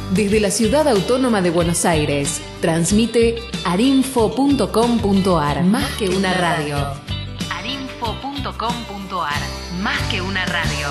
Desde la Ciudad Autónoma de Buenos Aires, transmite arinfo.com.ar. Más que una radio. arinfo.com.ar. Más que una radio.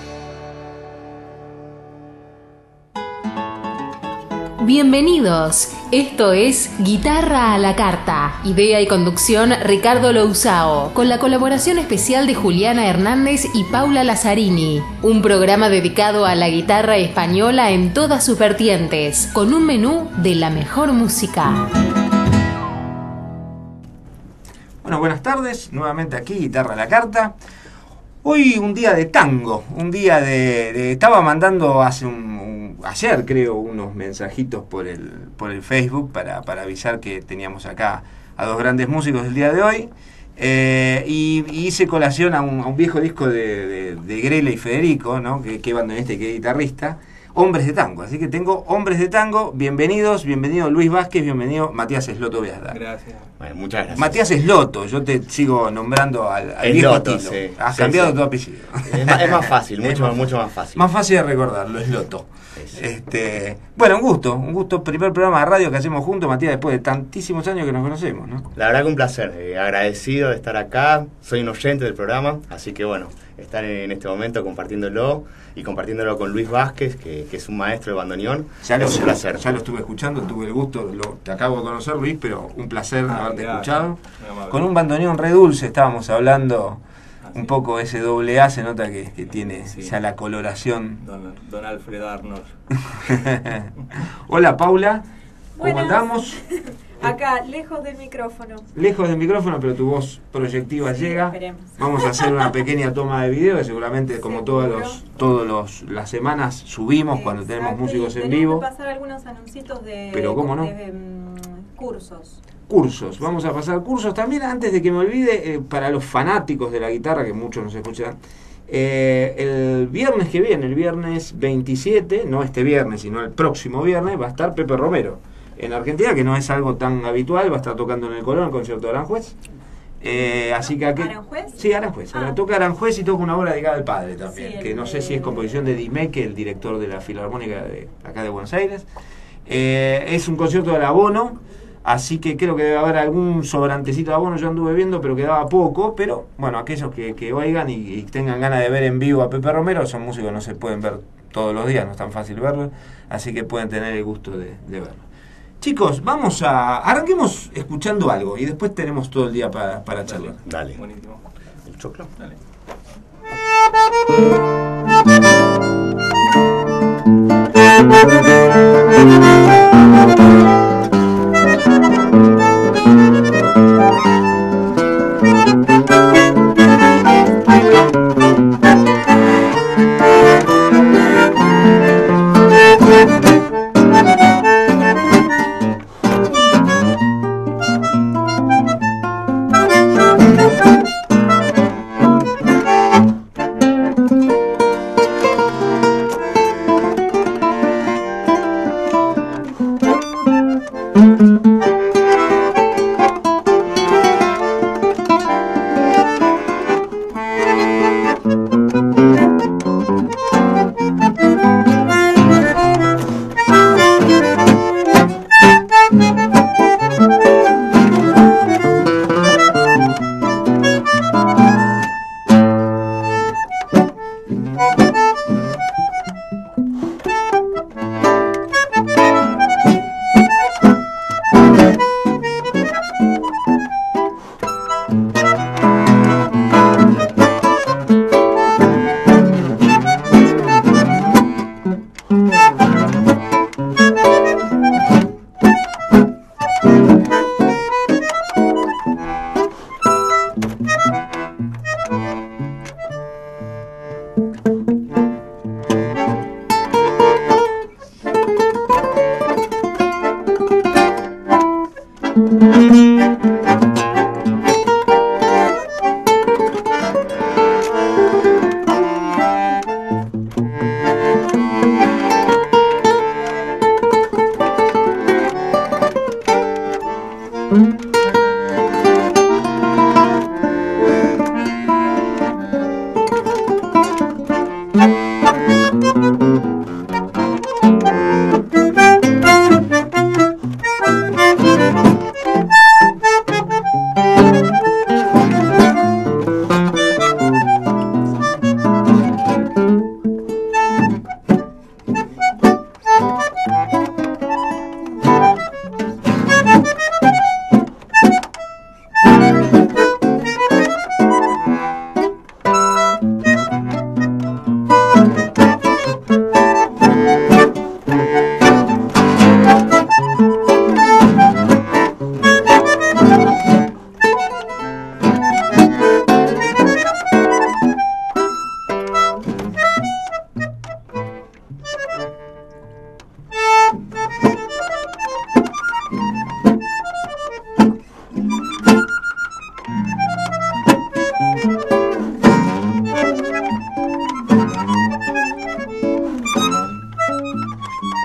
Bienvenidos. Esto es Guitarra a la Carta. Idea y conducción Ricardo Lousao, con la colaboración especial de Juliana Hernández y Paula Lazzarini. Un programa dedicado a la guitarra española en todas sus vertientes, con un menú de la mejor música. Bueno, buenas tardes. Nuevamente aquí, Guitarra a la Carta. Hoy un día de tango, un día de estaba mandando ayer creo unos mensajitos por el Facebook para avisar que teníamos acá a dos grandes músicos el día de hoy, y hice colación a un viejo disco de Grela y Federico, ¿no? que bandoneasta y que guitarrista, Hombres de Tango. Así que tengo Hombres de Tango. Bienvenido Luis Vázquez, bienvenido Matías Esloto Beasda. Gracias. Bueno, muchas gracias. Matías Esloto, yo te sigo nombrando al viejo estilo. Sí. Has cambiado tu apellido. Es más fácil, mucho más fácil. Más fácil de recordarlo, Esloto. Sí. Bueno, un gusto, primer programa de radio que hacemos juntos, Matías, después de tantísimos años que nos conocemos, ¿no? La verdad que un placer, agradecido de estar acá, soy un oyente del programa, así que bueno, estar en este momento compartiéndolo con Luis Vázquez, que es un maestro de bandoneón, es un placer. Ya lo estuve escuchando, tuve el gusto, te acabo de conocer, Luis, pero un placer haberte escuchado. Con un bandoneón re dulce estábamos hablando. Un poco ese doble A se nota que tiene ya la coloración. Don Alfred Arnold. Hola Paula, ¿cómo Buenas. Andamos? Acá, lejos del micrófono. Lejos del micrófono, pero tu voz proyectiva llega. Esperemos. Vamos a hacer una pequeña toma de video, que seguramente como todas las semanas subimos cuando tenemos músicos en vivo. Tenemos que pasar algunos anuncios de, Pero ¿cómo no? Cursos. Vamos a pasar cursos también. Antes de que me olvide, para los fanáticos de la guitarra, que muchos nos escuchan, el viernes que viene, el viernes 27, no este viernes sino el próximo viernes, va a estar Pepe Romero en Argentina, que no es algo tan habitual. Va a estar tocando en el Colón, el concierto de Aranjuez. Así que aquí, ¿Aranjuez? Sí, Aranjuez. Ahora toca Aranjuez y toca una obra dedicada al padre también, Sí, que no sé si es composición de Dimeque, el director de la Filarmónica de acá de Buenos Aires. Es un concierto de abono, así que creo que debe haber algún sobrantecito de abono. Yo anduve viendo, pero quedaba poco. Pero bueno, aquellos que oigan y tengan ganas de ver en vivo a Pepe Romero, son músicos que no se pueden ver todos los días, no es tan fácil verlo, así que pueden tener el gusto de verlo. Chicos, arranquemos escuchando algo y después tenemos todo el día para charlar. Dale. Buenísimo. El choclo. Dale.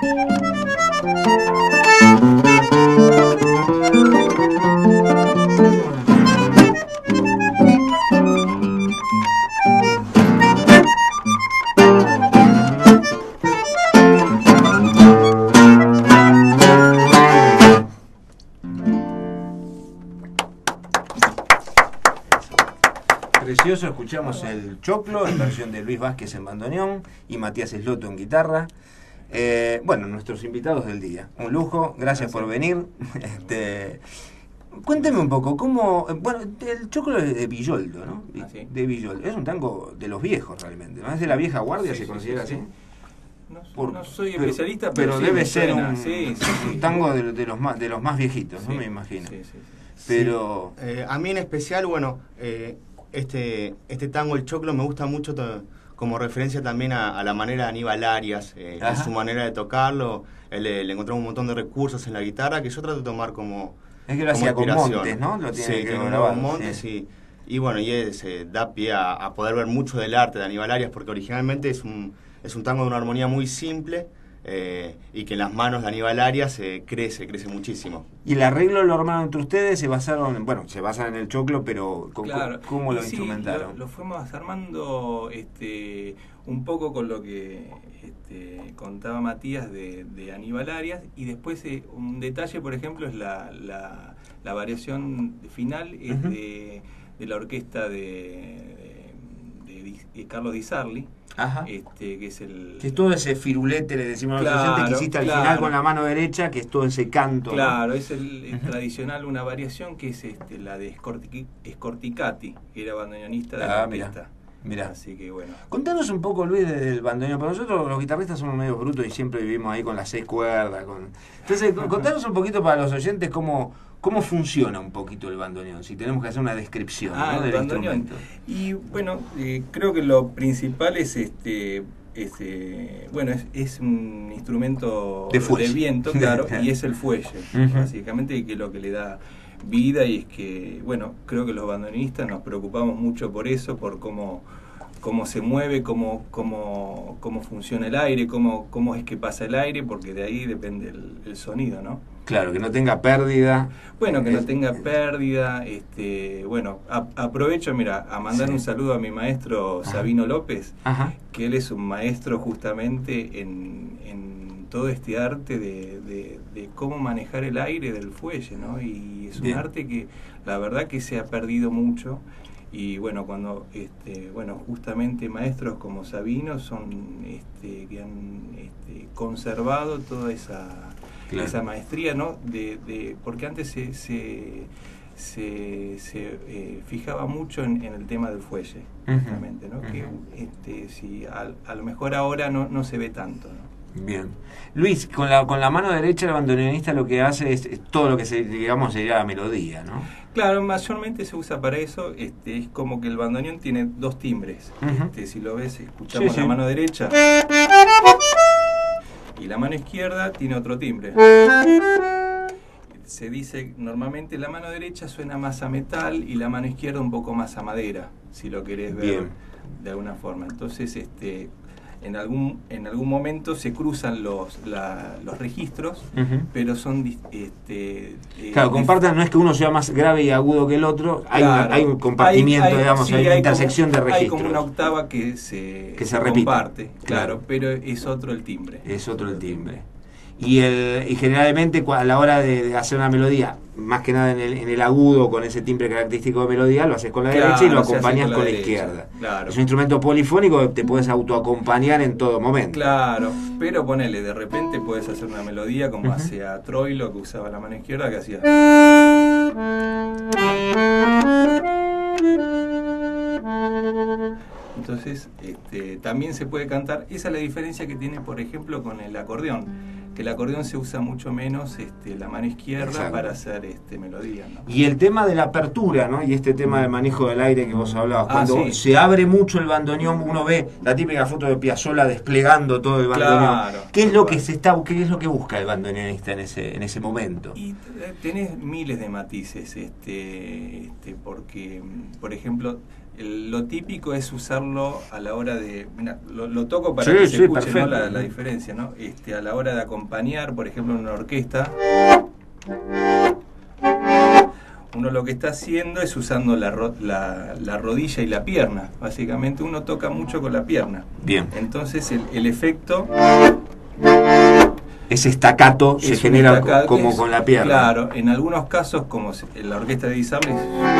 Precioso, escuchamos el Choclo en versión de Luis Vázquez en bandoneón y Matías Esloto en guitarra. Bueno, nuestros invitados del día. Un lujo, gracias por venir. Cuénteme un poco, ¿cómo...? Bueno, el Choclo es de Villoldo, ¿no? Sí. De Villoldo. Es un tango de los viejos realmente, ¿no? Es de la vieja guardia, Sí, ¿se considera sí. así? No soy especialista, pero debe me ser suena. un tango de los más viejitos, ¿no? Me imagino. Sí. Pero... a mí en especial, bueno, este tango, el Choclo, me gusta mucho como referencia también a la manera de Aníbal Arias, en su manera de tocarlo. Le encontramos un montón de recursos en la guitarra que yo trato de tomar como es que lo hacía con inspiración. Montes, ¿no? Lo tiene sí, que tiene grabar, con Montes, sí. y bueno, da pie a poder ver mucho del arte de Aníbal Arias, porque originalmente es un tango de una armonía muy simple, y que en las manos de Aníbal Arias crece muchísimo. Y el arreglo lo armaron entre ustedes, se basan en el Choclo, pero Claro. ¿cómo lo Sí, instrumentaron? Lo fuimos armando un poco con lo que contaba Matías de Aníbal Arias, y después un detalle, por ejemplo, es la variación final es de la orquesta de Carlos Di Sarli. Ajá. Que es el... Que es todo ese firulete, le decimos a los Claro, oyentes, que hiciste al claro. final con la mano derecha, que es todo ese canto. Claro, ¿no? es el tradicional, una variación que es la de Scorticati, que era bandoneonista de la orquesta. Mirá. Así que bueno. Contanos un poco, Luis, del bandoneón. Para nosotros los guitarristas somos medio brutos y siempre vivimos ahí con las 6 cuerdas. Entonces, contanos un poquito para los oyentes cómo funciona un poquito el bandoneón, si tenemos que hacer una descripción, ¿no? El del bandoneón. instrumento. Y bueno, creo que lo principal es es un instrumento de viento, claro, y es el fuelle, Uh-huh. básicamente, que es lo que le da vida. Y es que, bueno, creo que los bandoneonistas nos preocupamos mucho por eso, por cómo se mueve, cómo funciona el aire, cómo es que pasa el aire, porque de ahí depende el sonido, ¿no? Claro, que no tenga pérdida. Bueno, que no tenga pérdida. Bueno, aprovecho, a mandar un saludo a mi maestro Sabino López, que él es un maestro justamente en todo este arte de cómo manejar el aire del fuelle, ¿no? Y es un arte que la verdad que se ha perdido mucho. Y bueno, cuando justamente maestros como Sabino son que han conservado toda esa maestría, ¿no? Porque antes se fijaba mucho en el tema del fuelle, justamente, ¿no? Que si a lo mejor ahora no se ve tanto, ¿no? Bien. Luis, con la mano derecha el bandoneonista lo que hace es todo lo que sería la melodía, ¿no? Claro, mayormente se usa para eso. Es como que el bandoneón tiene 2 timbres. Uh-huh. Si lo ves, escuchamos Sí. la mano derecha y la mano izquierda tiene otro timbre. Se dice normalmente la mano derecha suena más a metal y la mano izquierda un poco más a madera, si lo querés ver de alguna forma. Entonces, en algún momento se cruzan los registros, Uh-huh. pero son Claro, compartan, no es que uno sea más grave y agudo que el otro, hay un compartimiento, hay una intersección de registros. Hay como una octava que se repite. comparte, claro, pero es otro el timbre. Es otro el timbre. Y generalmente a la hora de hacer una melodía, más que nada en el agudo, con ese timbre característico de melodía, lo haces con la derecha y lo acompañas con la izquierda. Claro. Es un instrumento polifónico que te puedes autoacompañar en todo momento. Claro, pero ponele, de repente puedes hacer una melodía como hacía Troilo, que usaba la mano izquierda, que hacía... Entonces, también se puede cantar. Esa es la diferencia que tiene, por ejemplo, con el acordeón, que el acordeón se usa mucho menos la mano izquierda. Exacto. Para hacer melodía, ¿no? Y el tema de la apertura, ¿no? Y este tema del manejo del aire que vos hablabas, cuando se abre mucho el bandoneón, uno ve la típica foto de Piazzolla desplegando todo el bandoneón. Claro, ¿Qué es lo que busca el bandoneonista en ese momento? Y tenés miles de matices, porque, por ejemplo, lo típico es usarlo a la hora de... Mira, lo toco para que se escuche, ¿no? la diferencia, ¿no? A la hora de acompañar, por ejemplo, en una orquesta, uno lo que está haciendo es usando la rodilla y la pierna. Básicamente uno toca mucho con la pierna. Bien. Entonces el efecto... Ese staccato se genera como con la pierna. Claro, en algunos casos, como en la orquesta de Disable,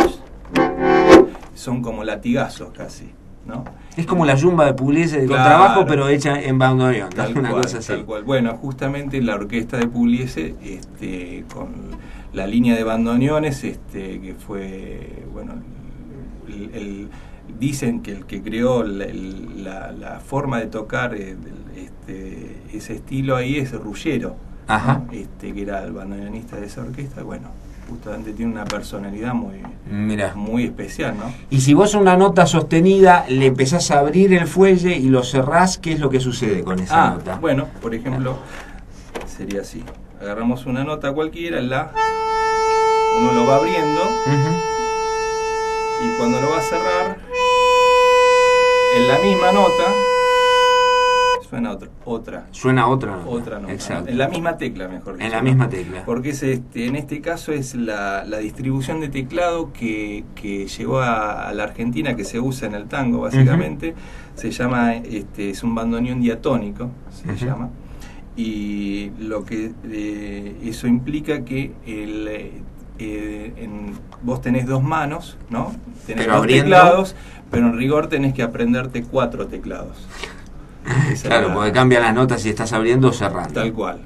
son como latigazos casi, ¿no? Es como la yumba de Pugliese de contrabajo, pero hecha en bandoneón, ¿no? Una cosa así. Tal cual. Bueno, justamente la orquesta de Pugliese, con la línea de bandoneones, que fue, bueno, dicen que el que creó la forma de tocar ese estilo ahí es Ruggiero, ¿no? Que era el bandoneonista de esa orquesta. Bueno, justamente tiene una personalidad muy especial, ¿no? Y si vos una nota sostenida le empezás a abrir el fuelle y lo cerrás, ¿qué es lo que sucede con esa nota? Bueno, por ejemplo, sería así. Agarramos una nota cualquiera, uno lo va abriendo, y cuando lo va a cerrar, en la misma nota suena otra. Suena otra nota. Otra nota. Exacto. En la misma tecla, mejor dicho. En la misma tecla. Porque en este caso es la distribución de teclado que llegó a la Argentina, que se usa en el tango, básicamente. Se llama, es un bandoneón diatónico, se llama. Y lo que eso implica que vos tenés dos manos, ¿no? Tenés dos teclados, pero en rigor tenés que aprenderte 4 teclados. Claro, porque cambian las notas si estás abriendo o cerrando. Tal cual.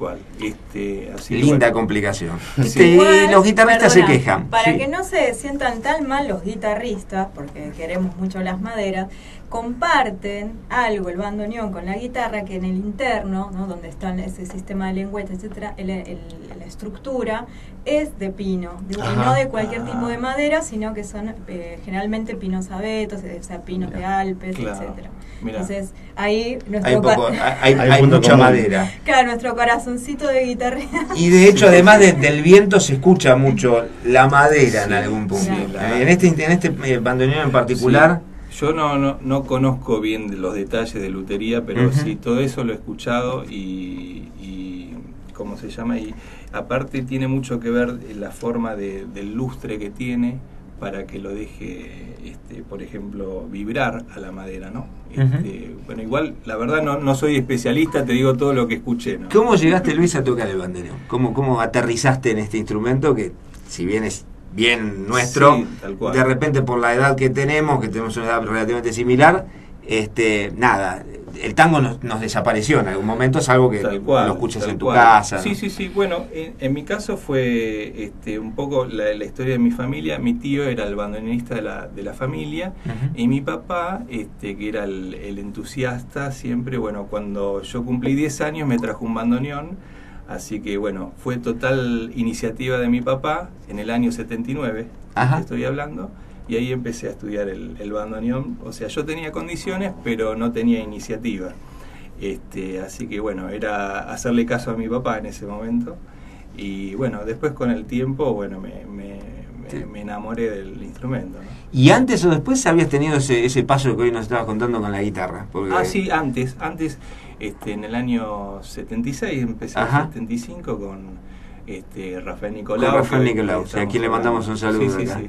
Así linda complicación. Igual, los guitarristas se quejan. Para que no se sientan tan mal los guitarristas, porque queremos mucho las maderas, comparten algo, el bandoneón con la guitarra, que en el interno, ¿no? Donde está ese sistema de lengüeta, etcétera, la estructura es de pino, y no de cualquier tipo de madera, sino que son generalmente pinos abetos, o sea, pinos de Alpes, etcétera. Mirá. Entonces ahí hay mucha madera. Claro, nuestro corazoncito de guitarrista. Y de hecho, además del viento, se escucha mucho la madera en algún punto. En este bandoneón en particular. Sí. Yo no conozco bien los detalles de lutería, pero sí, todo eso lo he escuchado y ¿cómo se llama? Y aparte tiene mucho que ver la forma del lustre que tiene para que lo deje, por ejemplo, vibrar a la madera, ¿no? Bueno, igual, la verdad no soy especialista, te digo todo lo que escuché, ¿no? ¿Cómo llegaste, Luis, a tocar el bandoneón? ¿Cómo aterrizaste en este instrumento que, si bien es bien nuestro, sí, tal cual, de repente por la edad que tenemos una edad relativamente similar, nada, el tango nos desapareció en algún momento, es algo que lo escuchas en tu casa, ¿no? Sí. Bueno, en mi caso fue un poco la historia de mi familia. Mi tío era el bandoneonista de la familia, y mi papá, que era el entusiasta, siempre, bueno, cuando yo cumplí 10 años me trajo un bandoneón. Así que bueno, fue total iniciativa de mi papá en el año 79, estoy hablando, y ahí empecé a estudiar el bandoneón. O sea, yo tenía condiciones, pero no tenía iniciativa. Así que bueno, era hacerle caso a mi papá en ese momento. Y bueno, después con el tiempo, bueno, me enamoré del instrumento, ¿no? ¿Y antes o después habías tenido ese paso que hoy nos estabas contando con la guitarra? Porque... sí, antes, en el año 76, empecé en el 75 con Rafael Nicolau. Con Rafael Nicolau, a quien le mandamos un saludo. Sí.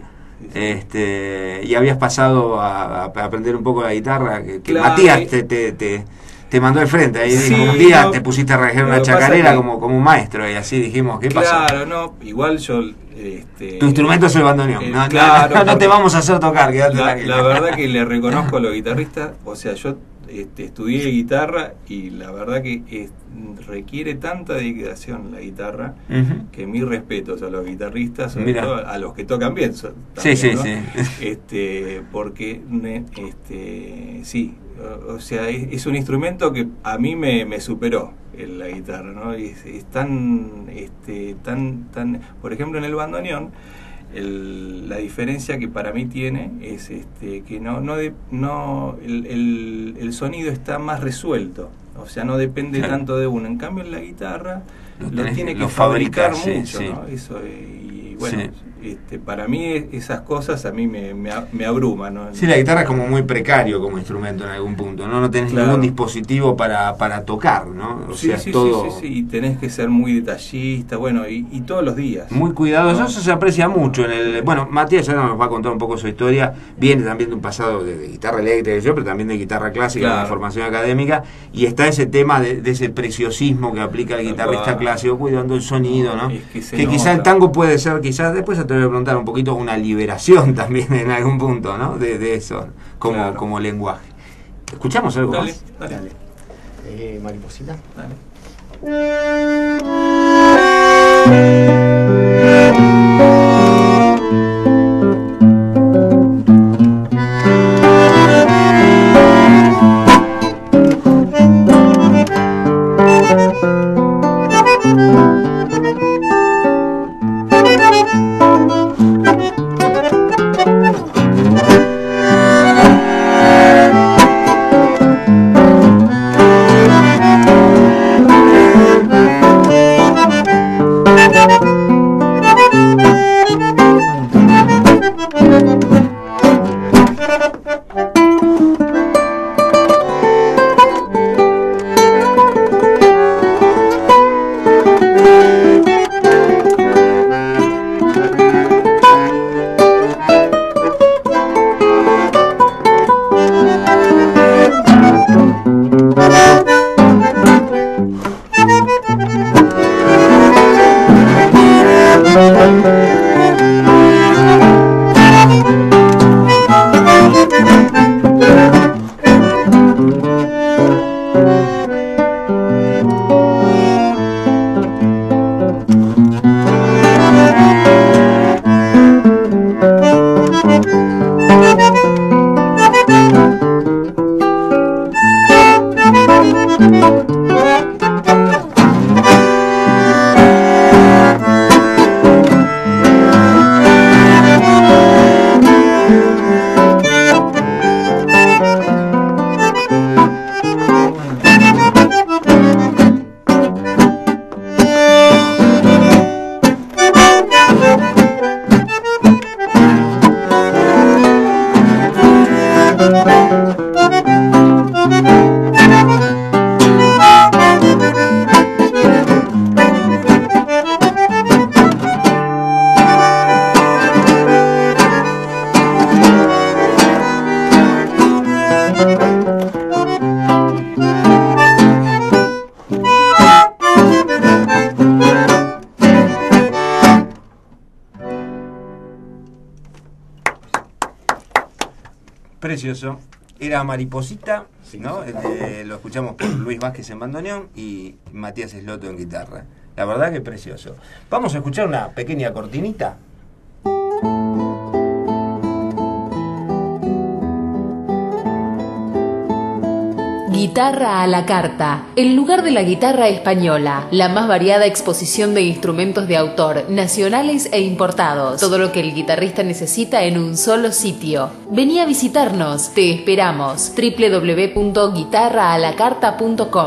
Y habías pasado a aprender un poco la guitarra, que claro, Matías te mandó al frente, ahí dijo, un día te pusiste a reger una chacarera como un maestro, y así dijimos, ¿qué pasó? Claro, no, igual yo... tu instrumento es el bandoneón, no te vamos a hacer tocar, quédate tranquilo. La verdad que le reconozco a los guitarristas, o sea, yo estudié guitarra y la verdad que requiere tanta dedicación la guitarra, que mis respetos a los guitarristas, sobre todo a los que tocan bien también, sí. Porque sí, o sea, es un instrumento que a mí me superó la guitarra, ¿no? Es tan por ejemplo, en el bandoneón, la diferencia que para mí tiene es que el sonido está más resuelto, o sea, no depende tanto de uno. En cambio, en la guitarra lo tiene que fabricar mucho, ¿no? Eso, y bueno, para mí esas cosas a mí me abruman, ¿no? Sí, la guitarra es como muy precario como instrumento en algún punto, ¿no? No tenés ningún dispositivo para tocar, ¿no? O sea, todo... sí, y tenés que ser muy detallista, bueno, y todos los días. Muy cuidadoso, ¿no? Eso se aprecia mucho en el... Bueno, Matías ya nos va a contar un poco su historia, viene también de un pasado de guitarra eléctrica, pero también de guitarra clásica, de formación académica, y está ese tema de ese preciosismo que aplica el guitarrista clásico, cuidando el sonido, ¿no? Que quizá el tango puede ser, quizás después te voy a preguntar un poquito, una liberación también en algún punto, ¿no? De eso, como lenguaje. ¿Escuchamos algo más? Dale. Mariposita. Dale. Precioso. Era Mariposita, ¿no? Lo escuchamos por Luis Vázquez en bandoneón y Matías Esloto en guitarra. La verdad que precioso. Vamos a escuchar una pequeña cortinita. Guitarra a la carta, el lugar de la guitarra española, la más variada exposición de instrumentos de autor, nacionales e importados, todo lo que el guitarrista necesita en un solo sitio. Vení a visitarnos, te esperamos, www.guitarraalacarta.com.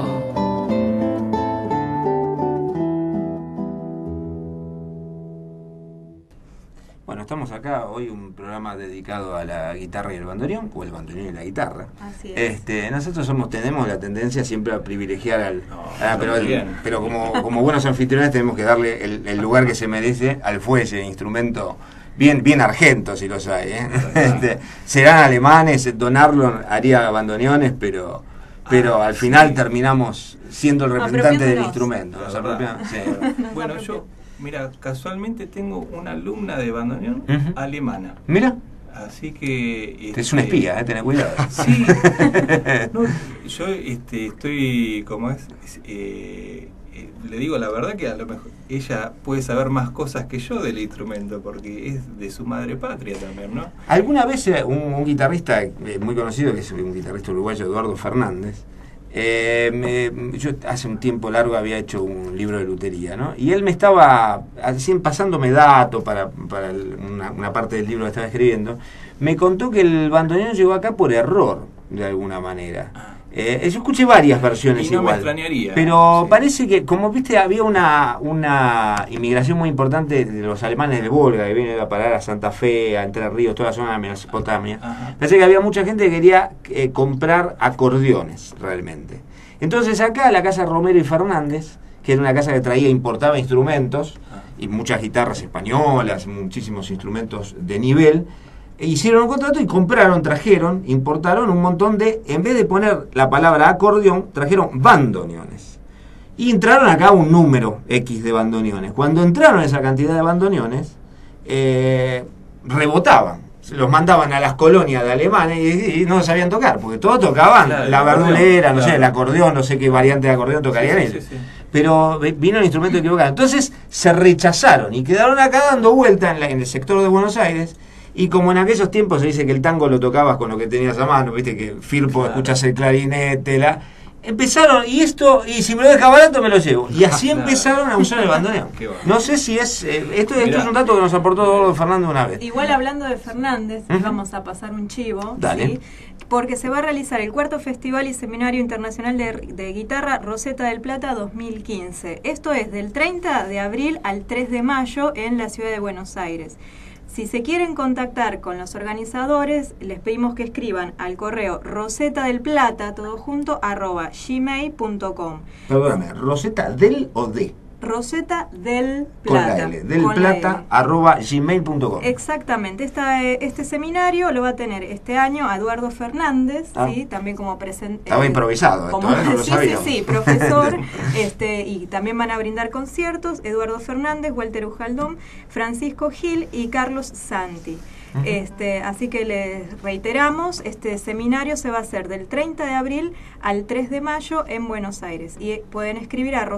Bueno, estamos acá hoy un programa dedicado a la guitarra y el bandoneón, o el bandoneón y la guitarra. Así es. Nosotros tenemos la tendencia siempre a privilegiar pero como buenos anfitriones tenemos que darle el lugar que se merece al fuelle, instrumento bien argento si los hay, ¿eh? Serán alemanes, donarlo haría bandoneones, pero al final terminamos siendo el representante del instrumento. Bueno, mira, casualmente tengo una alumna de bandoneón alemana. Mira. Así que... es una espía, ten cuidado. Sí. No, yo estoy, como es, le digo la verdad que a lo mejor ella puede saber más cosas que yo del instrumento, porque es de su madre patria también, ¿no? Alguna vez un guitarrista muy conocido, que es un guitarrista uruguayo, Eduardo Fernández, yo hace un tiempo largo había hecho un libro de lutería, ¿no? Y él me estaba pasándome datos para una parte del libro que estaba escribiendo. Me contó que el bandoneón llegó acá por error, de alguna manera. Yo escuché varias versiones y no igual. Me extrañaría. Pero sí. parece que, como viste, había una inmigración muy importante de los alemanes del Volga, que vienen a parar a Santa Fe, a Entre Ríos, toda la zona de Mesopotamia. Parece que había mucha gente que quería comprar acordeones, realmente. Entonces acá, la casa Romero y Fernández, que era una casa que importaba instrumentos, y muchas guitarras españolas, muchísimos instrumentos de nivel, hicieron un contrato y importaron un montón de, en vez de poner la palabra acordeón, trajeron bandoneones. Y entraron acá un número X de bandoneones. Cuando entraron esa cantidad de bandoneones, rebotaban. Los mandaban a las colonias de alemanes y no sabían tocar, porque todos tocaban, claro, la verdulera, no sé, el acordeón, no sé qué variante de acordeón tocarían ellos. Sí. Pero vino el instrumento equivocado. Entonces se rechazaron y quedaron acá dando vuelta en el sector de Buenos Aires. Y como en aquellos tiempos se dice que el tango lo tocabas con lo que tenías a mano, viste que Firpo, claro, escuchas el clarinete, empezaron, y si me lo deja barato me lo llevo. Y así empezaron a usar el bandoneón. No sé si es... esto es un dato que nos aportó Eduardo Fernández una vez. Igual hablando de Fernández, vamos a pasar un chivo. Dale. ¿Sí? Porque se va a realizar el 4º Festival y Seminario Internacional de Guitarra Roseta del Plata 2015. Esto es del 30 de abril al 3 de mayo en la ciudad de Buenos Aires. Si se quieren contactar con los organizadores, les pedimos que escriban al correo rosetadelplata, todo junto, @gmail.com. Perdóname, ¿Roseta del o de? Roseta del Plata. Con la L, del Plata, @gmail.com. Exactamente. Este seminario lo va a tener este año Eduardo Fernández, ¿sí? También como presente. Estaba improvisado esto, no lo sabía. Sí, profesor. Y también van a brindar conciertos Eduardo Fernández, Walter Ujaldón, Francisco Gil y Carlos Santi. Así que les reiteramos, este seminario se va a hacer del 30 de abril al 3 de mayo en Buenos Aires y pueden escribir a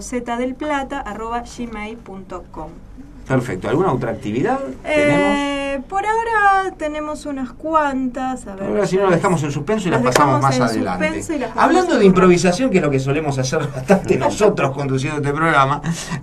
rosetadelplata@gmail.com. Perfecto. ¿Alguna otra actividad tenemos? Por ahora tenemos unas cuantas. A ver, ahora si no las dejamos en suspenso y las pasamos más adelante. Hablando de improvisación, que es lo que solemos hacer bastante nosotros conduciendo este programa,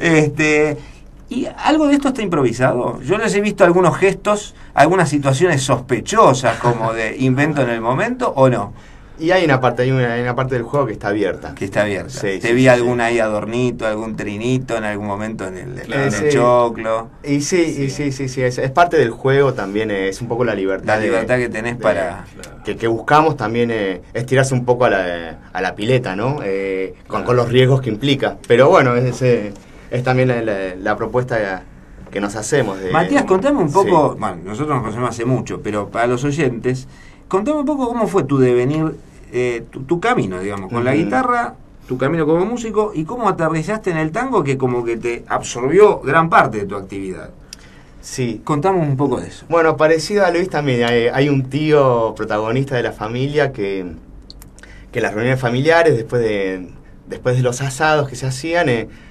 ¿y algo de esto está improvisado? Yo les he visto algunos gestos, algunas situaciones sospechosas como de invento en el momento, ¿o no? Y hay una parte del juego que está abierta. Que está abierta. Sí, Te vi algún ahí adornito, algún trinito en algún momento en el choclo. Y sí, es parte del juego también, es un poco la libertad. La libertad que tenés para... Que buscamos también es tirarse un poco a la pileta, ¿no? Con los riesgos que implica. Pero bueno, es también la propuesta que nos hacemos. Matías, contame un poco, bueno, nosotros nos conocemos hace mucho, pero para los oyentes, contame un poco cómo fue tu devenir, tu camino, digamos, con la guitarra, tu camino como músico, y cómo aterrizaste en el tango, que como que te absorbió gran parte de tu actividad. Sí. Contamos un poco de eso. Bueno, parecido a Luis también, hay un tío protagonista de la familia que en las reuniones familiares, después de los asados que se hacían,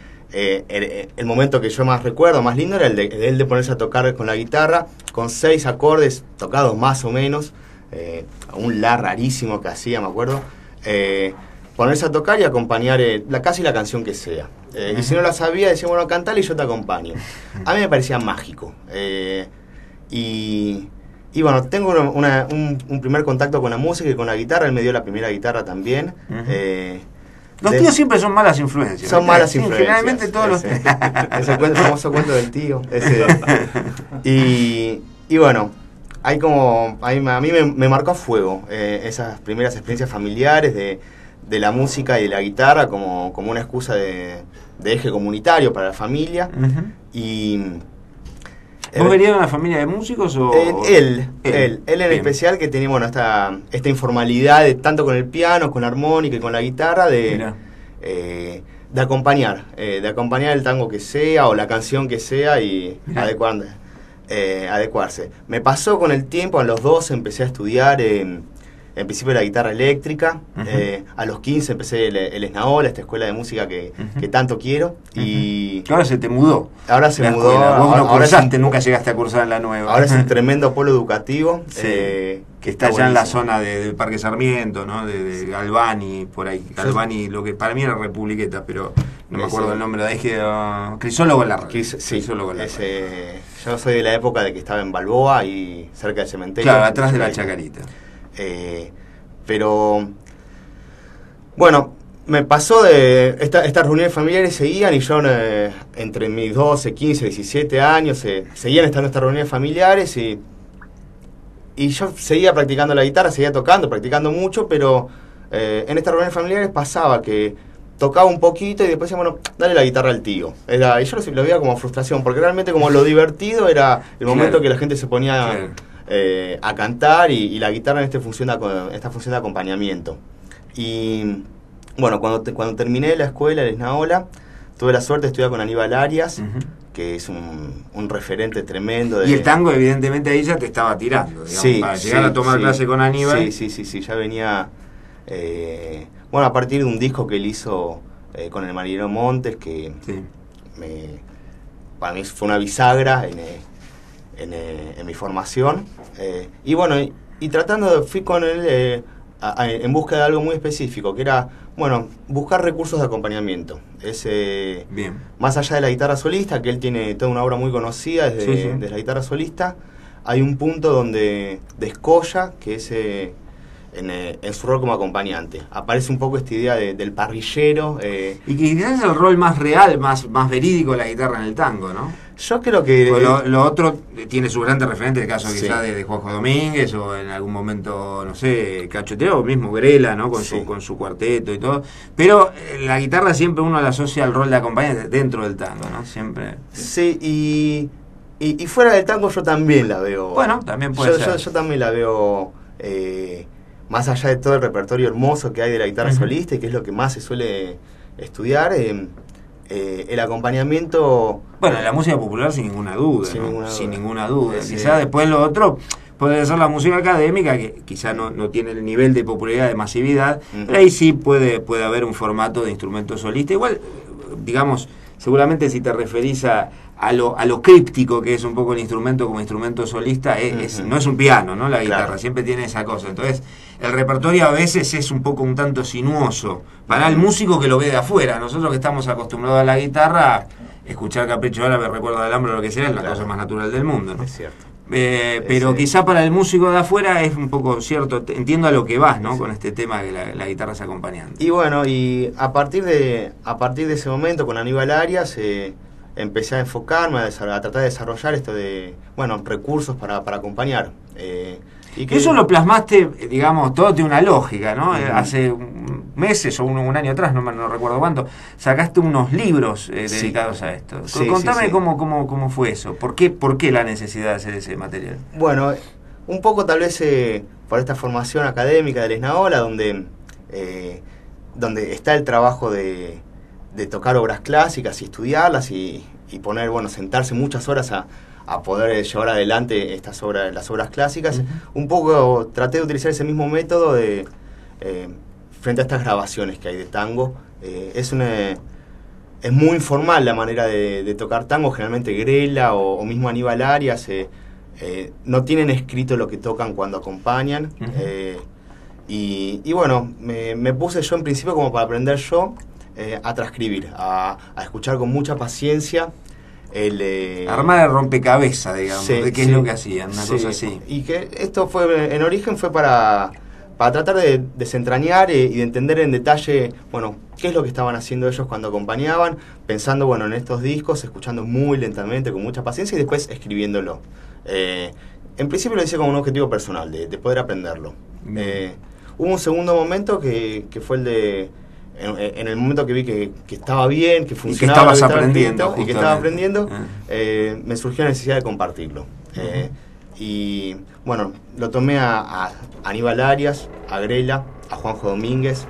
el momento que yo más recuerdo, más lindo, era el de él de ponerse a tocar con la guitarra, con 6 acordes tocados más o menos, un la rarísimo que hacía, me acuerdo, ponerse a tocar y acompañar casi la canción que sea. Y si no la sabía, decía, bueno, cantale y yo te acompaño. A mí me parecía mágico. Y bueno, tengo un primer contacto con la música y con la guitarra. Él me dio la primera guitarra también. Los tíos siempre son malas influencias. Son malas influencias. Generalmente todos los... Ese famoso cuento del tío. Y bueno, a mí me marcó a fuego esas primeras experiencias familiares de la música y de la guitarra como una excusa de eje comunitario para la familia. Y... ¿Vos venías de una familia de músicos o...? Él en especial, que tenía esta informalidad tanto con el piano, con la armónica y con la guitarra de acompañar el tango que sea o la canción que sea y adecuarse. Me pasó con el tiempo, a los 12 empecé a estudiar en principio la guitarra eléctrica, a los 15 empecé el Esnaola, esta escuela de música que tanto quiero, y... Ahora se te mudó. Ahora se mudó. Vos no cursaste, nunca llegaste a cursar en la nueva. Ahora es un tremendo polo educativo. Que está allá en la zona del Parque Sarmiento, ¿no? De Galvani, por ahí. Galvani, lo que para mí era Republiqueta, pero no me acuerdo el nombre. Dije Crisólogo Larra. Crisólogo Larra. Yo soy de la época de que estaba en Balboa y cerca del cementerio. Claro, atrás de la Chacarita. Pero Bueno, me pasó de estas reuniones familiares seguían y yo entre mis 12, 15, 17 años seguían estando estas reuniones familiares y yo seguía practicando la guitarra, seguía tocando, practicando mucho, pero en estas reuniones familiares pasaba que tocaba un poquito y después decía, bueno, dale la guitarra al tío. Y yo lo veía como frustración, porque realmente como lo divertido era el momento que la gente se ponía a cantar y la guitarra en esta función de acompañamiento. Y bueno, cuando terminé la escuela en Esnaola, tuve la suerte de estudiar con Aníbal Arias, que es un referente tremendo. Y el tango evidentemente ahí ya te estaba tirando, digamos, para llegar a tomar clase con Aníbal. Sí, ya venía... bueno, a partir de un disco que él hizo con el Marinero Montes, que para mí fue una bisagra en mi formación. Y bueno, fui con él en busca de algo muy específico, que era, bueno, buscar recursos de acompañamiento. Bien. Más allá de la guitarra solista, que él tiene toda una obra muy conocida desde la guitarra solista, hay un punto donde descolla, que es... En su rol como acompañante. Aparece un poco esta idea del parrillero. Y que quizás es el rol más real, más verídico de la guitarra en el tango, ¿no? Yo creo que... Lo otro tiene sus grandes referentes, el caso quizás de Juanjo Domínguez, o en algún momento, no sé, Cachoteo, o mismo Grela, ¿no? Con su cuarteto y todo. Pero la guitarra siempre uno la asocia al rol de acompañante dentro del tango, ¿no? Siempre. Sí, y fuera del tango yo también la veo... Bueno, también puede ser. Yo también la veo... más allá de todo el repertorio hermoso que hay de la guitarra solista y que es lo que más se suele estudiar, el acompañamiento... Bueno, la música popular sin ninguna duda, sin ninguna duda. Quizás después lo otro puede ser la música académica, que quizás no tiene el nivel de popularidad, de masividad, pero ahí sí puede haber un formato de instrumento solista. Igual, digamos, seguramente si te referís a lo críptico que es un poco el instrumento como instrumento solista, no es un piano, ¿no? La guitarra siempre tiene esa cosa. Entonces, el repertorio a veces es un tanto sinuoso para el músico que lo ve de afuera. Nosotros que estamos acostumbrados a la guitarra, escuchar Capricho Árabe, Recuerdo del Hambre o lo que sea, es la cosa más natural del mundo, ¿no? Es cierto. Pero quizá para el músico de afuera es un poco cierto, entiendo a lo que vas, ¿no? Con este tema que la guitarra es acompañante. Y bueno, y a partir de ese momento con Aníbal Arias empecé a enfocarme, a tratar de desarrollar esto de, bueno, recursos para acompañar. Y que eso lo plasmaste, digamos, todo tiene una lógica, ¿no? Hace meses o un año atrás, no recuerdo cuánto, sacaste unos libros dedicados a esto. Contame cómo fue eso, ¿por qué la necesidad de hacer ese material? Bueno, un poco tal vez por esta formación académica del Esnaola, donde está el trabajo de tocar obras clásicas y estudiarlas y poner, bueno, sentarse muchas horas a poder llevar adelante las obras clásicas. Un poco traté de utilizar ese mismo método frente a estas grabaciones que hay de tango. Es muy informal la manera de tocar tango. Generalmente Grela o mismo Aníbal Arias no tienen escrito lo que tocan cuando acompañan. Y bueno, me puse yo en principio como para aprender yo a transcribir, a escuchar con mucha paciencia. Armar el rompecabezas, digamos, de qué es lo que hacían, una cosa así. Y que esto en origen fue para tratar de desentrañar y de entender en detalle, bueno, qué es lo que estaban haciendo ellos cuando acompañaban, pensando, bueno, en estos discos, escuchando muy lentamente, con mucha paciencia y después escribiéndolo. En principio lo hice como un objetivo personal, de poder aprenderlo. Hubo un segundo momento que fue el de... En el momento que vi que estaba bien, que funcionaba, y que estaba aprendiendo, me surgió la necesidad de compartirlo. Y bueno, lo tomé a Aníbal Arias, a Grela, a Juanjo Domínguez,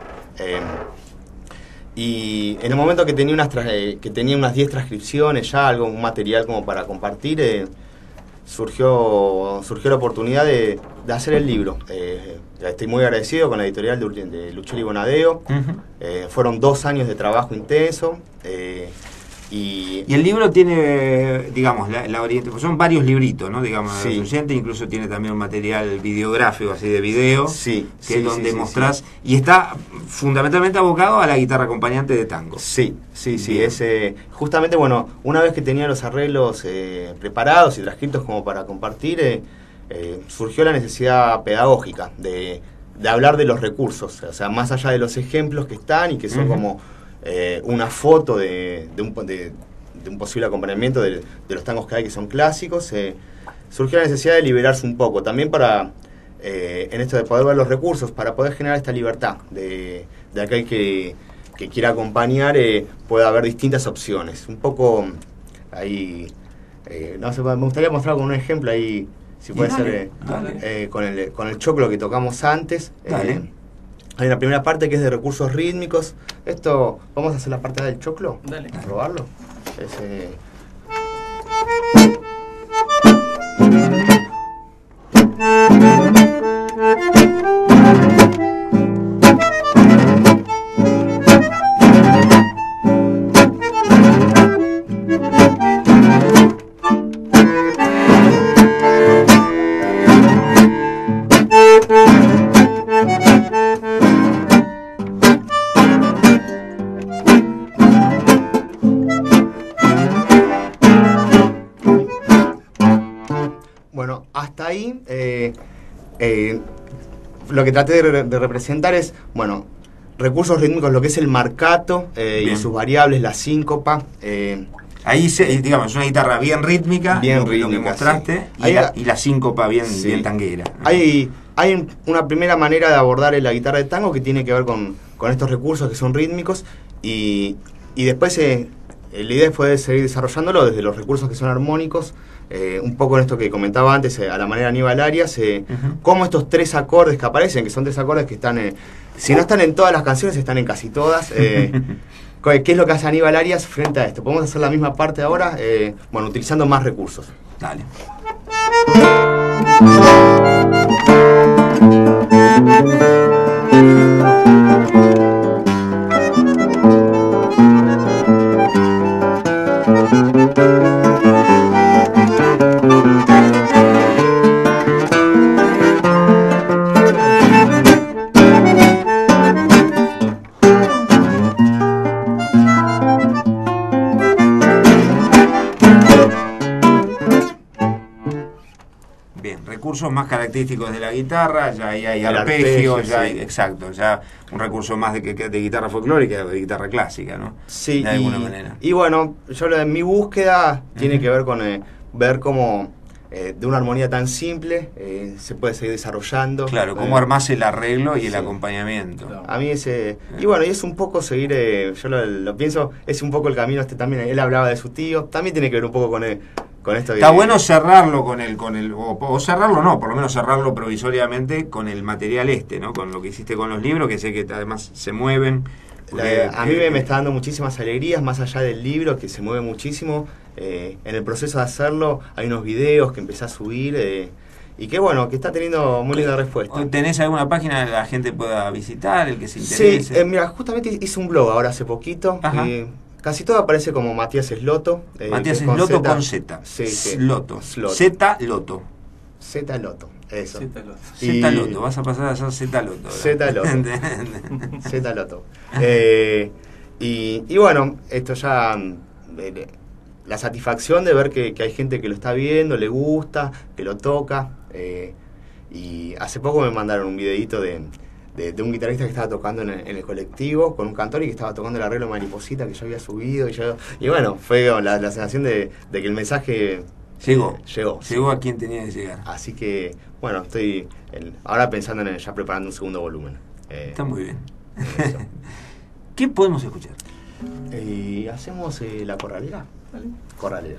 y en el momento que tenía unas 10 transcripciones ya, un material como para compartir, surgió la oportunidad de hacer el libro. Estoy muy agradecido con la editorial de Lucheli Bonadeo. Fueron 2 años de trabajo intenso. Y el libro tiene, digamos, la orientación, son varios libritos, ¿no? Digamos, incluso tiene también un material videográfico, así de video, que es donde mostrás, y está fundamentalmente abocado a la guitarra acompañante de tango. Sí, es justamente, bueno, una vez que tenía los arreglos preparados y transcritos como para compartir, surgió la necesidad pedagógica de hablar de los recursos, o sea, más allá de los ejemplos que están y que son como una foto de un posible acompañamiento de los tangos que hay, que son clásicos, surgió la necesidad de liberarse un poco, también para, en esto de poder ver los recursos, para poder generar esta libertad de aquel que quiera acompañar, pueda haber distintas opciones. Un poco ahí, no sé, me gustaría mostrar con un ejemplo ahí, si puede ser, con el choclo que tocamos antes. Hay una primera parte que es de recursos rítmicos. Esto, vamos a hacer la parte del choclo. Dale. A probarlo. Bueno, hasta ahí lo que traté de representar es, bueno, recursos rítmicos, lo que es el marcato y sus variables, la síncopa. Ahí, digamos, es una guitarra bien rítmica, lo que mostraste, sí. y la síncopa bien tanguera, ¿no? Hay una primera manera de abordar la guitarra de tango que tiene que ver con estos recursos que son rítmicos, y después la idea fue seguir desarrollándolo desde los recursos que son armónicos, un poco en esto que comentaba antes, a la manera Aníbal Arias, cómo estos 3 acordes que aparecen, que son 3 acordes que están, si no están en todas las canciones, están en casi todas. ¿Qué es lo que hace Aníbal Arias frente a esto? Podemos hacer la misma parte ahora, bueno, utilizando más recursos. Dale. Recursos más característicos de la guitarra, ya ahí hay arpegio, ya hay, exacto, ya un recurso más de guitarra folclórica, de guitarra clásica, ¿no? Sí, de alguna manera. Y bueno, yo en mi búsqueda tiene que ver con ver cómo de una armonía tan simple se puede seguir desarrollando. Claro, cómo armás el arreglo y el acompañamiento. A mí y bueno, y es un poco seguir, yo lo pienso, es un poco el camino también, él hablaba de su tío, también tiene que ver un poco con esto. Está bueno cerrarlo o cerrarlo no, por lo menos cerrarlo provisoriamente con el material ¿no? Con lo que hiciste con los libros, que sé que además se mueven. A mí me está dando muchísimas alegrías, más allá del libro, que se mueve muchísimo. En el proceso de hacerlo hay unos videos que empecé a subir y que bueno, que está teniendo muy linda respuesta. ¿Tenés alguna página que la gente pueda visitar, el que se interese? Sí, mira, justamente hice un blog ahora hace poquito. Casi todo aparece como Matías Sloto. Matías Sloto con Z. Sí, Sloto. Z-Loto. Z-Loto, eso. Z-Loto, vas a pasar a ser Z-Loto. Z-Loto. Z-Loto. Y bueno, esto ya... la satisfacción de ver que hay gente que lo está viendo, le gusta, que lo toca. Y hace poco me mandaron un videíto de un guitarrista que estaba tocando en el colectivo con un cantor y que estaba tocando el arreglo Mariposita que yo había subido. Y bueno, fue la sensación de que el mensaje llegó a quien tenía que llegar. Así que, bueno, estoy ahora pensando en ya preparando un segundo volumen. Está muy bien. ¿Qué podemos escuchar? Hacemos la corralera. Vale. Corralera.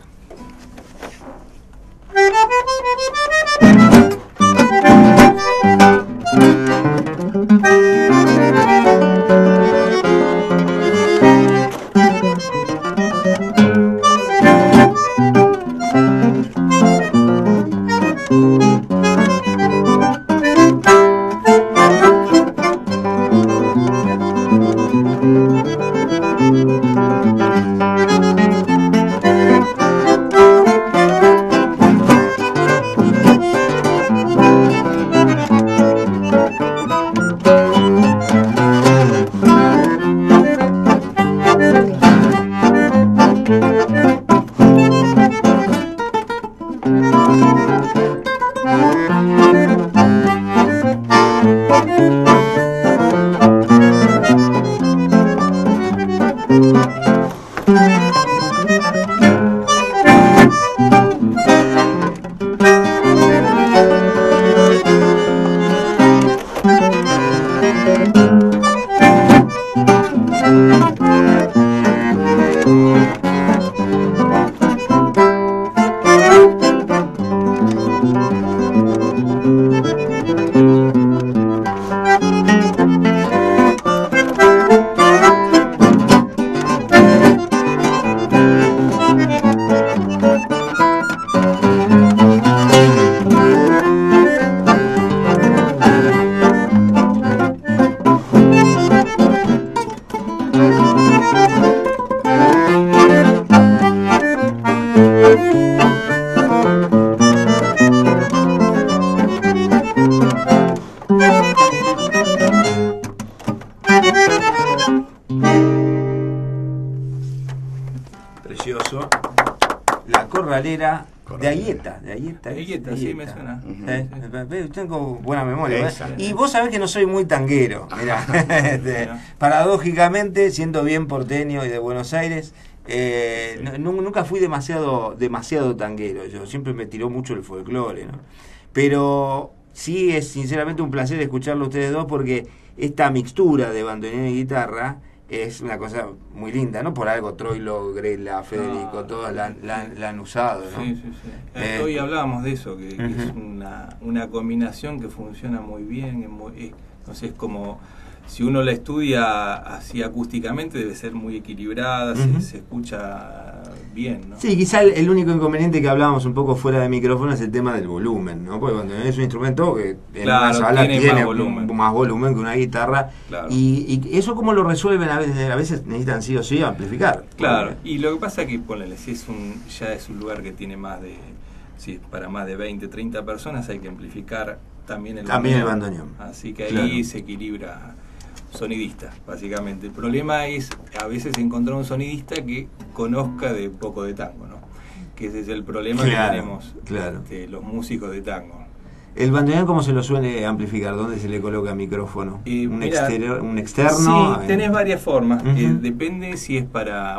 precioso. La corralera de Ayeta. Sí, me suena. Tengo buena memoria. Y vos sabés que no soy muy tanguero. Mirá. Paradójicamente, siendo bien porteño y de Buenos Aires, nunca fui demasiado tanguero. Yo siempre me tiró mucho el folclore, ¿no? Pero sí es sinceramente un placer escucharlo a ustedes dos, porque esta mixtura de bandoneón y guitarra es una cosa muy linda, ¿no? Por algo Troilo, Grela, Federico, todos la han usado, ¿no? Sí. Hoy hablábamos de eso, que es una combinación que funciona muy bien. Entonces, como si uno la estudia así acústicamente, debe ser muy equilibrada, se escucha bien, ¿no? Sí, quizá el único inconveniente que hablábamos un poco fuera de micrófono es el tema del volumen, ¿no? Porque cuando es un instrumento que en una sala tiene más volumen que una guitarra, claro. Y eso cómo lo resuelven a veces necesitan sí o sí amplificar. Claro, y lo que pasa es que, ponele, si ya es un lugar que tiene para más de 20, 30 personas, hay que amplificar también el bandoneón. Así que ahí se equilibra sonidista, básicamente. El problema es a veces encontrar un sonidista que conozca de poco de tango, ¿no? Que ese es el problema que tenemos los músicos de tango. ¿El bandoneón cómo se lo suele amplificar? ¿Dónde se le coloca micrófono? ¿Un externo? Sí, tenés varias formas. Depende si es para...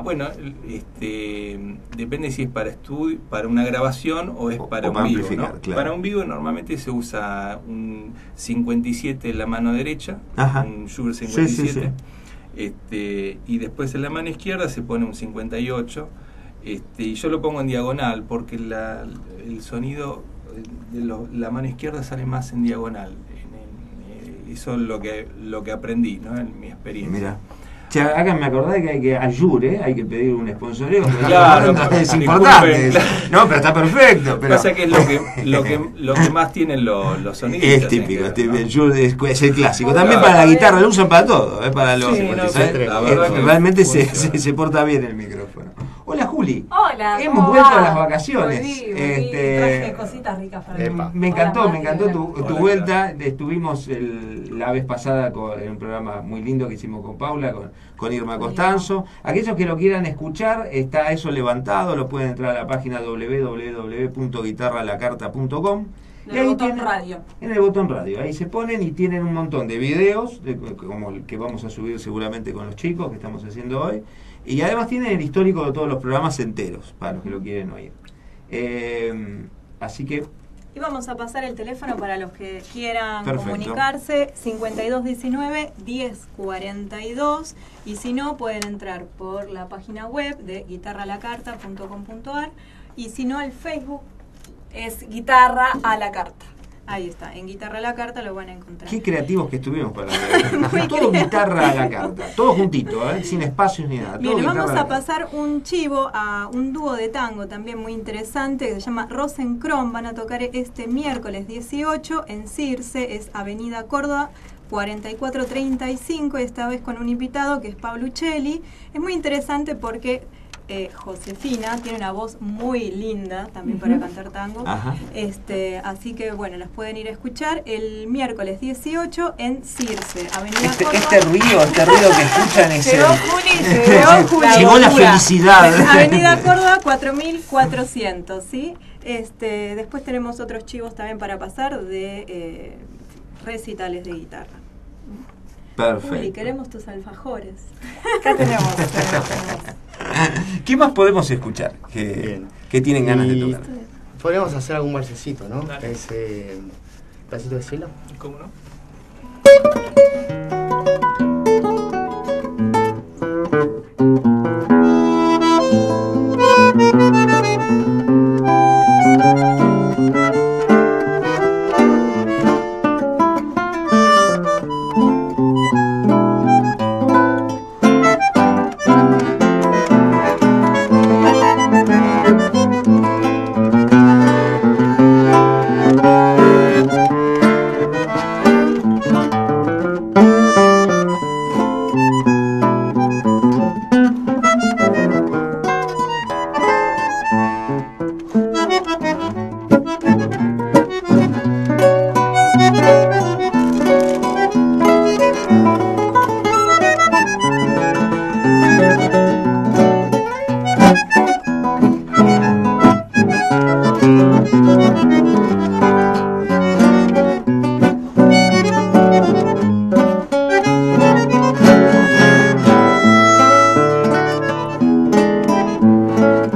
depende si es para estudio, para una grabación o es para un vivo, ¿no? Claro. Para un vivo normalmente se usa un 57 en la mano derecha, un Shure 57, y después en la mano izquierda se pone un 58, y yo lo pongo en diagonal porque el sonido de la mano izquierda sale más en diagonal. Eso es lo que aprendí, ¿no? En mi experiencia. Mira. Acá me acordé que hay que pedir un sponsoreo. Claro, es importante. No, pero está perfecto. Pero... Pasa que es lo que más tienen los sonidos. Es típico, es el clásico. También para la guitarra, lo usan para todo. Para los, realmente se porta bien el micrófono. Hola Juli. Hola. Hemos vuelto a las vacaciones. Traje cositas ricas para mí. Me encantó tu vuelta. Estuvimos la vez pasada en un programa muy lindo que hicimos con Paula, con Irma Costanzo. Aquellos que lo quieran escuchar, está eso levantado, lo pueden entrar a la página www.guitarralacarta.com. En el botón radio. En el botón radio. Ahí se ponen y tienen un montón de videos, como el que vamos a subir seguramente con los chicos que estamos haciendo hoy. Y además tienen el histórico de todos los programas enteros, para los que lo quieren oír. Así que... Y vamos a pasar el teléfono para los que quieran comunicarse, 5219-1042, y si no, pueden entrar por la página web de guitarralacarta.com.ar, y si no, el Facebook es Guitarra a la Carta. Ahí está, en Guitarra a la Carta lo van a encontrar. Qué creativos que estuvimos para ver. Todo Guitarra a la Carta, todo juntito, sin espacios ni nada. Bien, vamos a pasar un chivo a un dúo de tango también muy interesante que se llama Rosencrom. Van a tocar este miércoles 18 en Circe, es Avenida Córdoba 4435, esta vez con un invitado que es Pablo Uccelli. Es muy interesante porque Josefina tiene una voz muy linda también para cantar tango. Así que bueno, las pueden ir a escuchar el miércoles 18 en Circe, Avenida Córdoba. Este ruido que escuchan es llegó Juli, llegó la felicidad. Avenida Córdoba 4400, ¿sí? Después tenemos otros chivos también para pasar de recitales de guitarra. Perfecto. Juli, queremos tus alfajores. Acá tenemos. ¿Qué más podemos escuchar que tienen ganas de tocar? Podríamos hacer algún balsecito, ¿no? Ese pedacito de cielo. ¿Cómo no?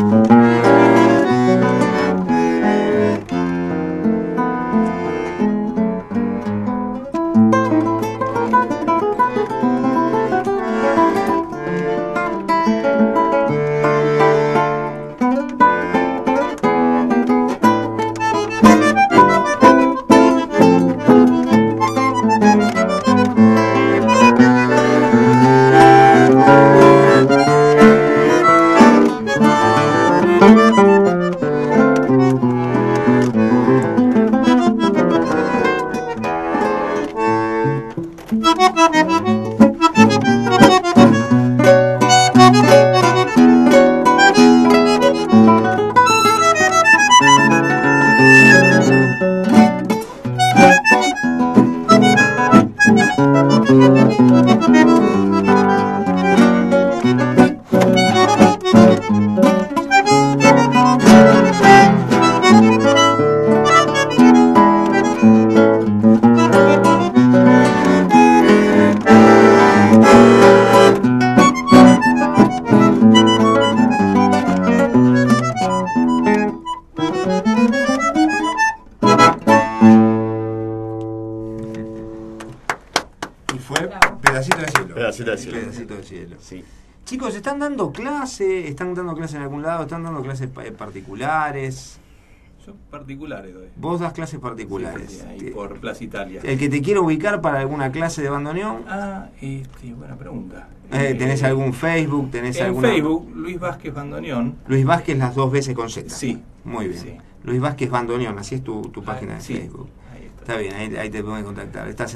Pedacito del cielo. Sí. Chicos, ¿están dando clase? ¿Están dando clase en algún lado? ¿Están dando clases particulares? Yo particulares doy. Vos das clases particulares. Sí, ahí por Plaza Italia. ¿El que te quiero ubicar para alguna clase de bandoneón? Buena pregunta. ¿Tenés algún Facebook? En Facebook, Luis Vázquez Bandoneón. Luis Vázquez las 2 veces con Z. Sí. Muy bien. Sí. Luis Vázquez Bandoneón, así es tu página de sí. Facebook. Ahí Está bien, ahí te pueden contactar. Estás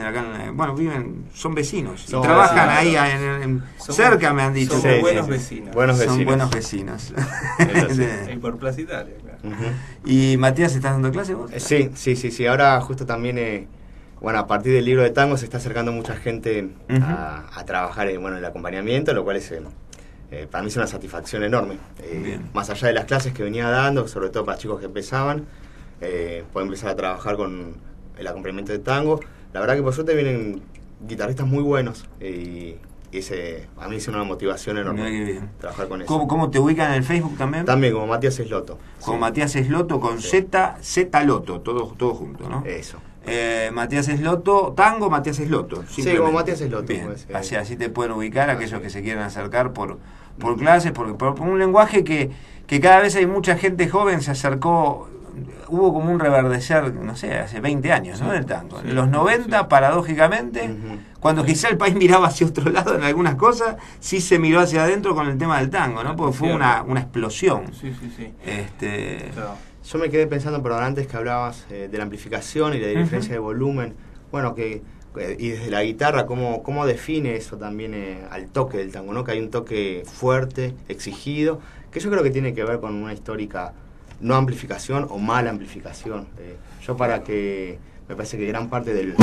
son vecinos. Son trabajan vecinos. Ahí cerca, me han dicho. Somos buenos vecinos. Son buenos vecinos. Ahí por Plaza Italia, claro. ¿Y Matías, estás dando clase vos? Sí. Ahora justo también, a partir del libro de tango se está acercando mucha gente a trabajar en el acompañamiento, lo cual es para mí es una satisfacción enorme. Más allá de las clases que venía dando, sobre todo para chicos que empezaban, puedo empezar a trabajar con el acompañamiento de tango. La verdad que por suerte vienen guitarristas muy buenos y a mí es una motivación enorme trabajar con eso. ¿Cómo te ubican en el Facebook también? También como Matías Esloto. Como Matías Esloto con Z Loto, todo junto, ¿no? Eso. Matías Esloto, tango Matías Esloto. Sí, como Matías Esloto. Bien, así te pueden ubicar aquellos que se quieran acercar por clases, por un lenguaje que cada vez hay mucha gente joven se acercó. Hubo como un reverdecer, no sé, hace 20 años, ¿no? Del tango. En los 90, paradójicamente, cuando quizá el país miraba hacia otro lado en algunas cosas, sí se miró hacia adentro con el tema del tango, ¿no? Porque fue una explosión. Sí. Claro. Yo me quedé pensando, pero antes que hablabas de la amplificación y de la diferencia de volumen, y desde la guitarra, ¿cómo define eso también al toque del tango, ¿no? Que hay un toque fuerte, exigido, que yo creo que tiene que ver con una histórica no amplificación o mala amplificación. Me parece que gran parte del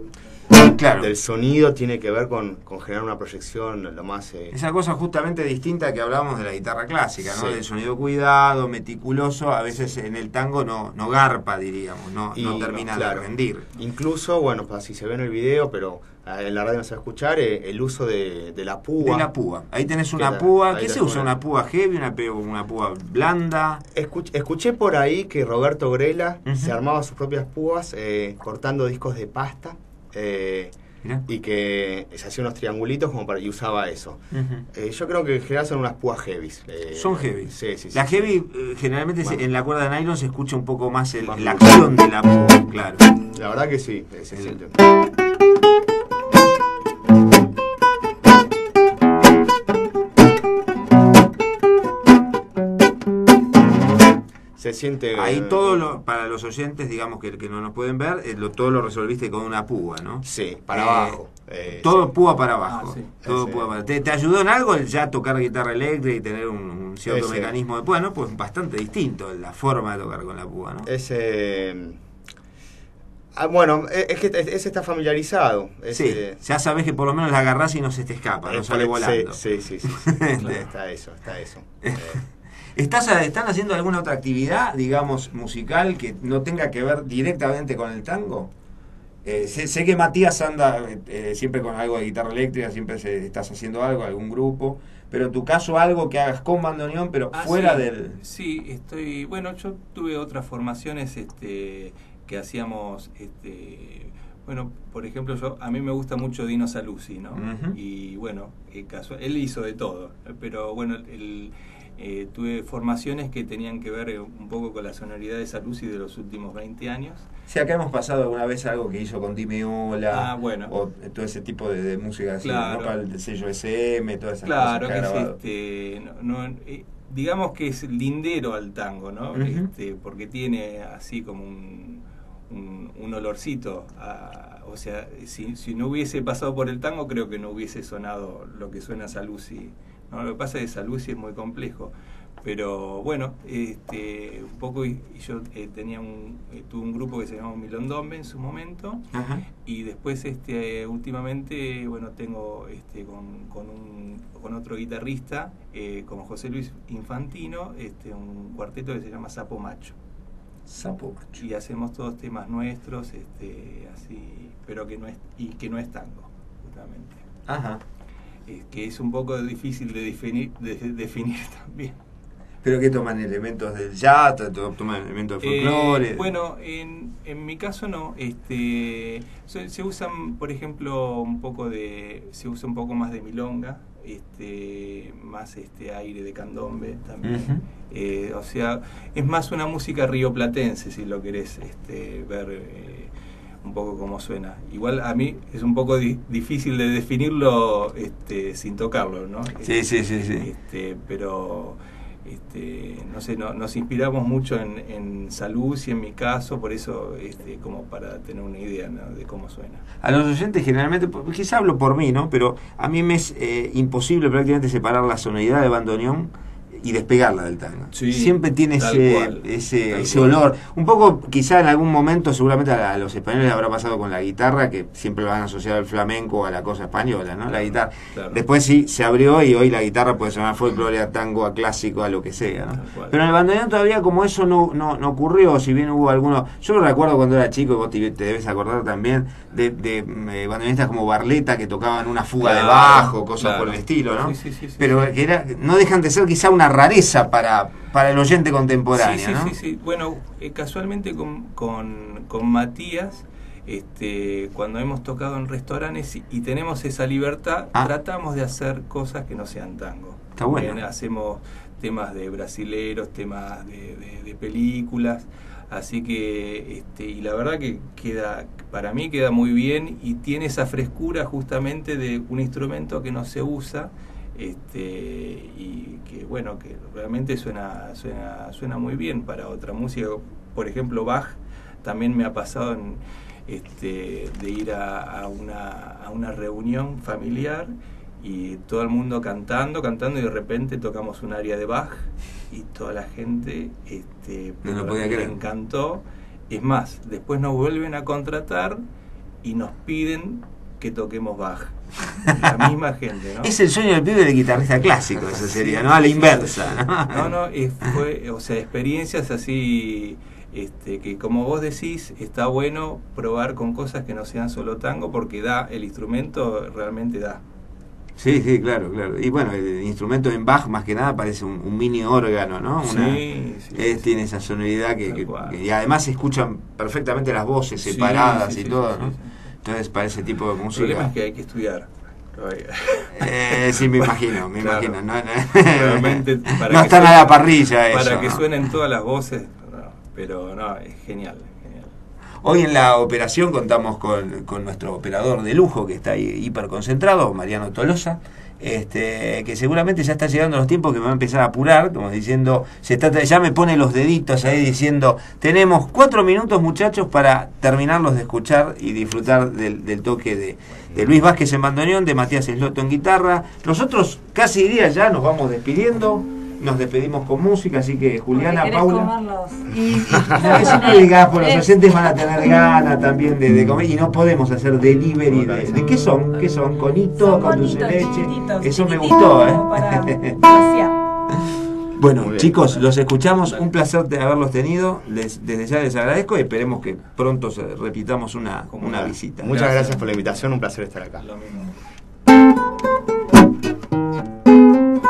sonido tiene que ver con generar una proyección lo más... Esa cosa justamente distinta que hablábamos de la guitarra clásica, ¿no? Del sonido cuidado, meticuloso, a veces en el tango no garpa, diríamos, no termina de rendir. Incluso, así se ve en el video, pero en la radio no se va a escuchar, el uso de la púa. De la púa. Ahí tenés una púa. ¿Qué se usa? ¿Una púa heavy? ¿Una púa blanda? Escuché por ahí que Roberto Grela se armaba sus propias púas cortando discos de pasta. Y que se hacía unos triangulitos y usaba eso. Yo creo que en general son unas púas heavies. Son heavy. Sí. La heavy generalmente en la cuerda de nylon se escucha un poco más la acción de la púa, claro. La verdad que sí, se siente. Se siente... Ahí para los oyentes, digamos que no nos pueden ver, todo lo resolviste con una púa, ¿no? Sí, para abajo. Todo púa para abajo. Sí. Todo púa para... ¿Te ayudó en algo el ya tocar guitarra eléctrica y tener un cierto mecanismo de púa, ¿no? Pues bastante distinto la forma de tocar con la púa, ¿no? Es que ese está familiarizado. Ya sabés que por lo menos la agarrás y no se te escapa, no sale volando. Sí. Está eso. ¿Están haciendo alguna otra actividad, digamos, musical que no tenga que ver directamente con el tango? Sé que Matías anda siempre con algo de guitarra eléctrica, siempre estás haciendo algo, algún grupo, pero en tu caso algo que hagas con bandoneón, pero fuera del... Sí, bueno, yo tuve otras formaciones que hacíamos, bueno, por ejemplo, a mí me gusta mucho Dino Saluzzi, ¿no? Y bueno, él hizo de todo, pero bueno, tuve formaciones que tenían que ver un poco con la sonoridad de Saluzzi de los últimos 20 años. Sí, acá hemos pasado alguna vez algo que hizo con Dimeola, bueno. O todo ese tipo de música así, claro. ¿no? Para el sello SM, todas esas claro, cosas que ha grabado. Digamos que es lindero al tango, ¿no? Porque tiene así como un olorcito, o sea, si no hubiese pasado por el tango, creo que no hubiese sonado lo que suena Saluzzi, ¿no? Lo que pasa es que Saluzzi es muy complejo, pero bueno, un poco yo tuve un grupo que se llamaba Milondombe en su momento. Ajá. Y después últimamente bueno tengo con otro guitarrista, con José Luis Infantino, un cuarteto que se llama Sapo Macho. Sapo Macho. Y hacemos todos temas nuestros, así, pero que no es tango, justamente. Ajá. Que es un poco difícil de definir también. ¿Pero qué toman elementos del jazz? ¿Toman elementos del folclore? Bueno, en mi caso no. Se usan, por ejemplo, se usa un poco más de milonga, más aire de candombe también. O sea, es más una música rioplatense, si lo querés ver un poco cómo suena. Igual a mí es un poco difícil de definirlo sin tocarlo, ¿no? Sí. Pero no sé, nos inspiramos mucho en Saluzzi, en mi caso, por eso como para tener una idea, ¿no?, de cómo suena. A los oyentes generalmente, quizá hablo por mí, ¿no?, pero a mí me es imposible prácticamente separar la sonoridad de bandoneón y despegarla del tango. Sí, siempre tiene ese olor. Un poco, quizá en algún momento, seguramente a los españoles les habrá pasado con la guitarra, que siempre lo han asociado al flamenco, a la cosa española, ¿no? La guitarra. Claro. Después sí, se abrió y hoy la guitarra puede sonar folclore, a tango, a clásico, a lo que sea, ¿no? Pero en el bandoneón todavía como eso no ocurrió, si bien hubo algunos... Yo lo recuerdo cuando era chico, y vos te debes acordar también, de bandoneonistas como Barletta, que tocaban una fuga de bajo, cosas por el estilo, ¿no? Sí. Pero que no dejan de ser quizá una rareza para el oyente contemporáneo, ¿no? Sí. Bueno, casualmente con Matías, cuando hemos tocado en restaurantes y tenemos esa libertad, tratamos de hacer cosas que no sean tango. Está bueno. Hacemos temas de brasileros, temas de películas, así que y la verdad que para mí queda muy bien y tiene esa frescura justamente de un instrumento que no se usa. Y que bueno, que realmente suena muy bien para otra música. Por ejemplo, Bach también me ha pasado de ir a una reunión familiar y todo el mundo cantando y de repente tocamos un aria de Bach y toda la gente no podía le creer. encantó. Es más, después nos vuelven a contratar y nos piden que toquemos Bach. La misma gente, ¿no? Es el sueño del pibe de guitarrista clásico, eso sería, ¿no? A la inversa, ¿no? Fue, o sea, experiencias así, que como vos decís, está bueno probar con cosas que no sean solo tango, porque el instrumento realmente da. Sí, claro. Y bueno, el instrumento en Bach más que nada parece un mini órgano, ¿no? Tiene esa sonoridad que y además se escuchan perfectamente las voces separadas y todo, ¿no? Sí. Entonces, para ese tipo de música... El problema es que hay que estudiar. Sí, me imagino. Realmente, no están a la parrilla eso. Para que suenen todas las voces, pero es genial. Hoy en la operación contamos con nuestro operador de lujo, que está ahí hiper concentrado, Mariano Tolosa, que seguramente ya está llegando los tiempos que me va a empezar a apurar, como diciendo, ya me pone los deditos ahí diciendo, tenemos 4 minutos, muchachos, para terminarlos de escuchar y disfrutar del toque de Luis Vázquez en bandoneón, de Matías Slotto en guitarra. Nosotros casi diría ya nos vamos despidiendo. Nos despedimos con música, así que Juliana, Paula. Eso no digas, por los oyentes van a tener ganas también de comer y no podemos hacer delivery de ¿qué son? Conito, con dulce de leche. Eso me gustó, Bueno, chicos, los escuchamos, un placer de haberlos tenido, desde ya les agradezco y esperemos que pronto repitamos una visita. Muchas gracias por la invitación, un placer estar acá. Lo mismo.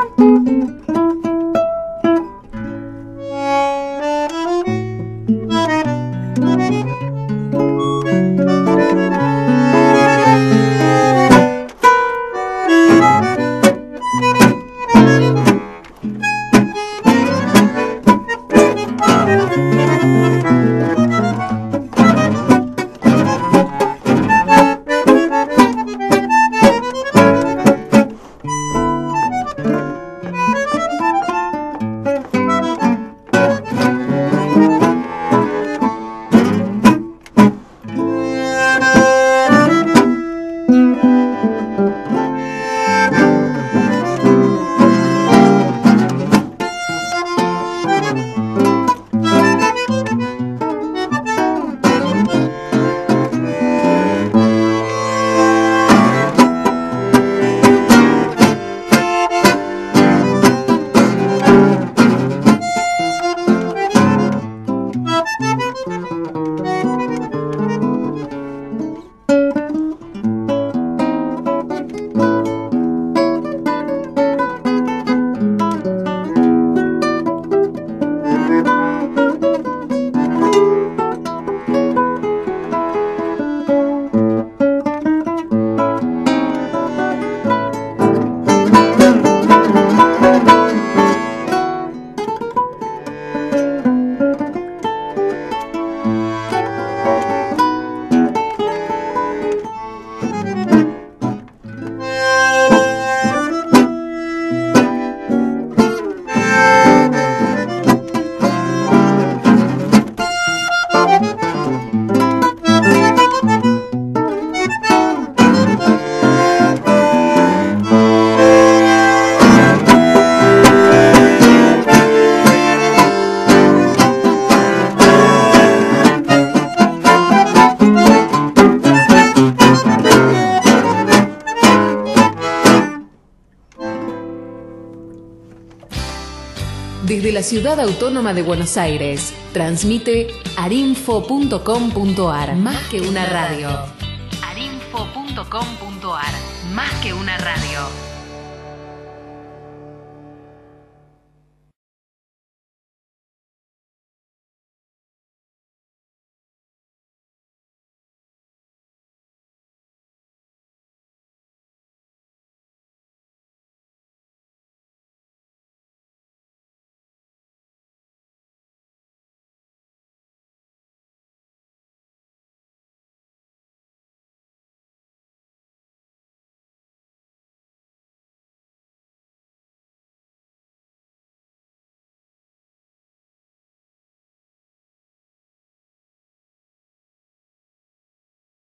Desde la Ciudad Autónoma de Buenos Aires, transmite arinfo.com.ar. Más que una radio. arinfo.com.ar. Más que una radio.